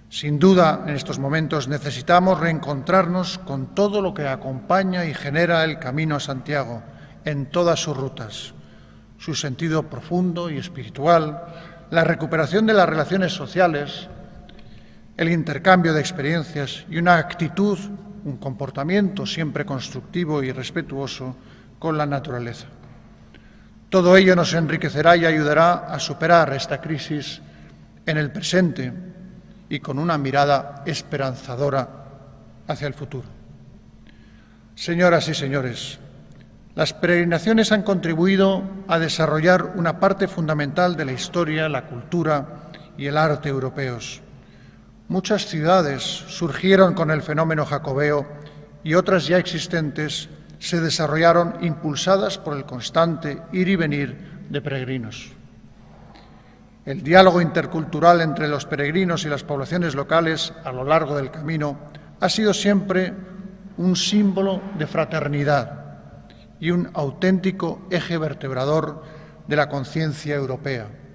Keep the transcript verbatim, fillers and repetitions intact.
Sin duda, en estos momentos necesitamos reencontrarnos con todo lo que acompaña y genera el Camino a Santiago en todas sus rutas, su sentido profundo y espiritual, la recuperación de las relaciones sociales, el intercambio de experiencias y una actitud, un comportamiento siempre constructivo y respetuoso con la naturaleza. Todo ello nos enriquecerá y ayudará a superar esta crisis en el presente y con una mirada esperanzadora hacia el futuro. Señoras y señores, las peregrinaciones han contribuido a desarrollar una parte fundamental de la historia, la cultura y el arte europeos. Muchas ciudades surgieron con el fenómeno jacobeo y otras ya existentes se desarrollaron impulsadas por el constante ir y venir de peregrinos. El diálogo intercultural entre los peregrinos y las poblaciones locales a lo largo del camino ha sido siempre un símbolo de fraternidad y un auténtico eje vertebrador de la conciencia europea.